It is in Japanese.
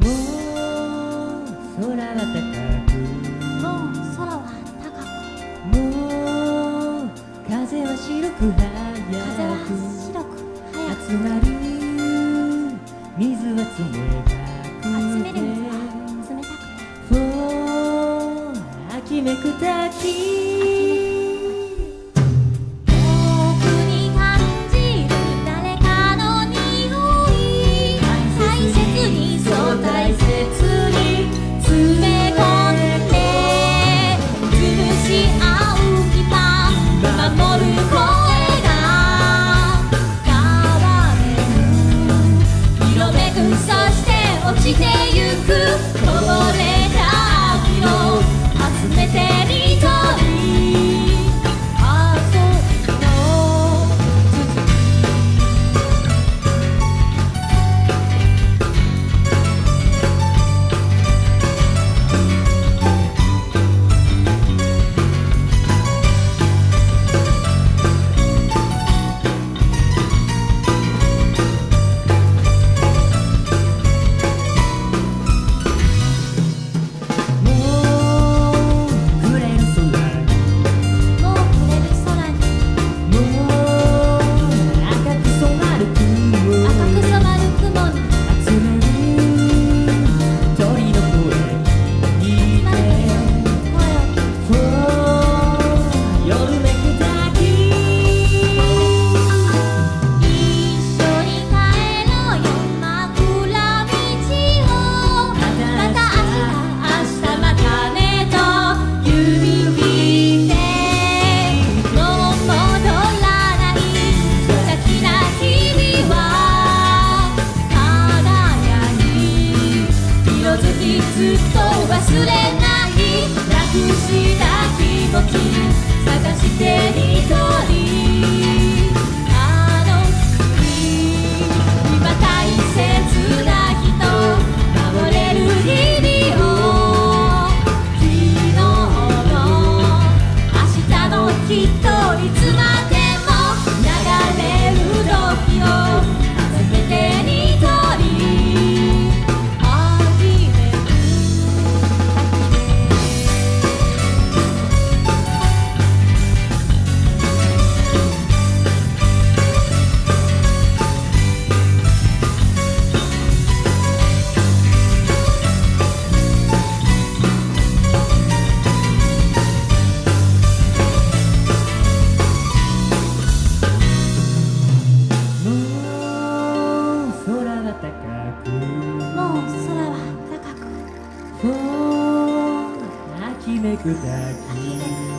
もう空は高く、 もう空は高く、 もう風は白く風速はく、 白く速く、 集まる水は冷たくて、 集める水は冷たくて、 フォー秋めく滝、 落ちてゆくこぼれた秋を集めてニトリ遊びのずっと忘れないなくした気持ち探してニトリあの日今大切な人守れる日々を昨日の明日のきっといつまでも流れる時を集めてニトリ秋めく滝